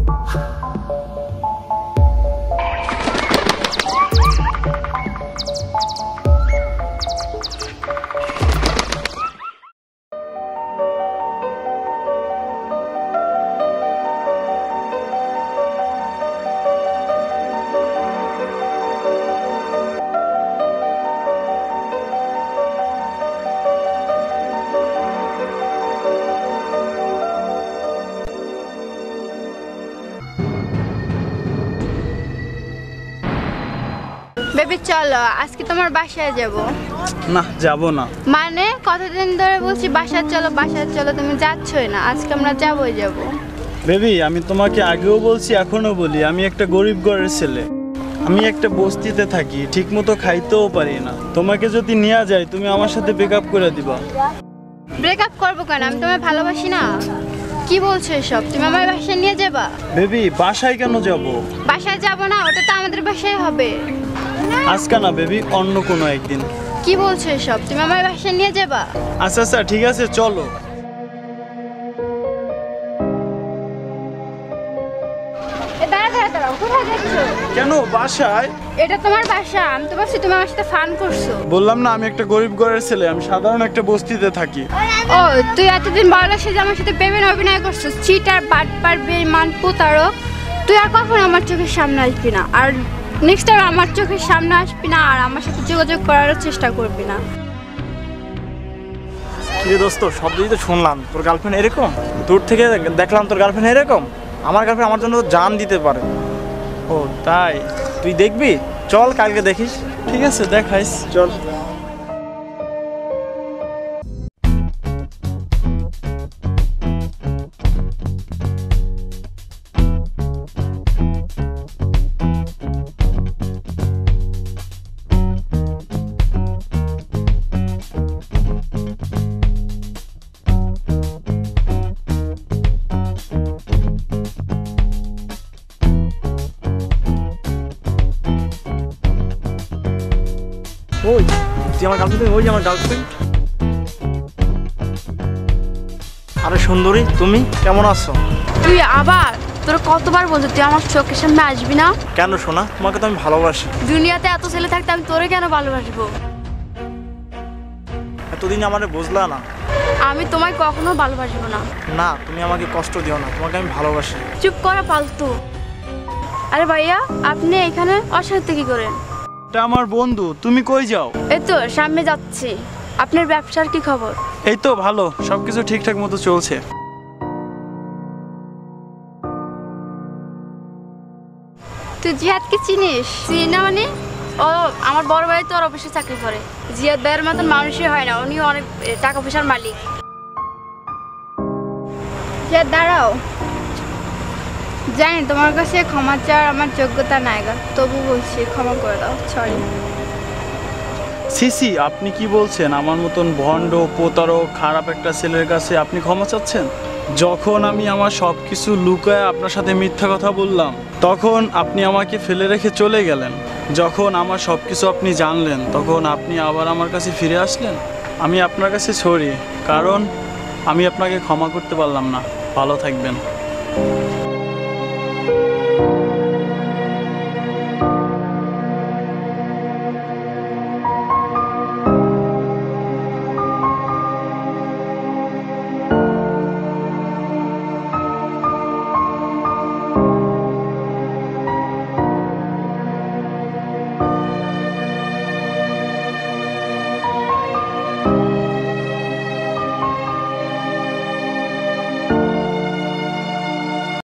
Baby চলো আজকে তোমার বাসায় যাব। না যাব না। মানে কতদিন ধরে বলছি বাসায় চলো তুমি যাচ্ছই না, আজকে আমরা যাবই যাব। বেবি আমি তোমাকে আগেও বলছি এখনো বলি, আমি একটা গরিব ঘরের ছেলে, আমি একটা বস্তিতে থাকি, ঠিকমতো খাইতেও পারি না। তোমাকে যদি নিয়ে যাই তুমি আমার সাথে ব্রেকআপ করে দিবা। ব্রেকআপ করবো কেন? আমি তোমায় ভালোবাসি না। কি বলছো এসব? তুমি আমার বাসায় নিয়ে যাবা? বেবি বাসায় কেন যাব? বাসায় যাব না, ওটা তো আমাদের বাসায় হবে। আজকে না বেবি, অন্য কোনো একদিন। কি বলছো এসব? তুমি আমার বাসায় নিয়ে যাবা? আচ্ছা আচ্ছা ঠিক আছে চলো। দাঁড়াও, কোথায় যাচ্ছো? কেন বাসায়? এটা তোমার বাসা, আমি তো ভাবছি তুমি আমার সাথে ফান করছো। বললাম না আমি একটা গরিব ঘরের ছেলে, আমি সাধারণ একটা বস্তিতে থাকি। ও তুই এতদিন বড় সেজে আমার সাথে প্রেমের অভিনয় করছিস, চিটার বাটপার বেঈমান প্রতারক। তুই আর কখনো আমার চোখের সামনে আসবি না, আর নেক্সট টাইম আমার চোখের সামনে আসবি না, আর আমার সাথে যোগাযোগ করার চেষ্টা করবি না। কি দোস্ত, সব দিকে তো শুনলাম তোর গার্লফ্রেন্ড এরকম, দূর থেকে দেখলাম তোর গার্লফ্রেন্ড এরকম। আমার গার্লফ্রেন্ড আমার জন্য জান দিতে পারে। ও তাই? তুই দেখবি? চল কালকে দেখিস। ঠিক আছে দেখাইস, চল। ওই তুই আমার গার্লফ্রেন্ড, ওই আমার গার্লফ্রেন্ড। আরে সুন্দরী, তুমি কেমন আছো? তুই আবার, তোর কতবার বলছো তুই আমার চোখের সামনে আসবি না? কেন সোনা, তোমাকে তো আমি ভালোবাসি। দুনিয়াতে এত ছেলে থাকতে আমি তোরে কেন ভালোবাসবো? এতদিন আমারে বুঝলা না। আমি তোমায় কখনো ভালোবাসবো না। না তুমি আমাকে কষ্ট দিও না, তোমাকে আমি ভালোবাসি। চুপ করা ফালতু। আরে ভাইয়া, আপনি এখানে অসাহিত্য কি করেন? এটা আমার বন্ধু, তুমি কই যাও? এই তো সামনে যাচ্ছি। আপনার ব্যবসার কি খবর? এই তো ভালো, সবকিছু ঠিকঠাক মতো চলছে। তুই জিহাদকে চিনিস? চিনি না মানে? ও আমার বড় ভাই তো আর অফিসে চাকরি করে। জিহাদ ভাইয়ের মতন মানুষই হয় না, উনিও অনেক টাকা পয়সার মালিক। জিহাদ দাঁড়াও, জানি তোমার কাছে ক্ষমা চাওয়ার আমার যোগ্যতা নাই গা, তবু বলছি ক্ষমা করে দাও, সরি। সিসি আপনি কি বলছেন? আমার মতন ভণ্ড প্রতারক খারাপ একটা ছেলের কাছে আপনি ক্ষমা চাচ্ছেন? যখন আমি আমার সব কিছু লুকায় আপনার সাথে মিথ্যা কথা বললাম, তখন আপনি আমাকে ফেলে রেখে চলে গেলেন। যখন আমার সব কিছু আপনি জানলেন, তখন আপনি আবার আমার কাছে ফিরে আসলেন। আমি আপনার কাছে সরি, কারণ আমি আপনাকে ক্ষমা করতে পারলাম না। ভালো থাকবেন।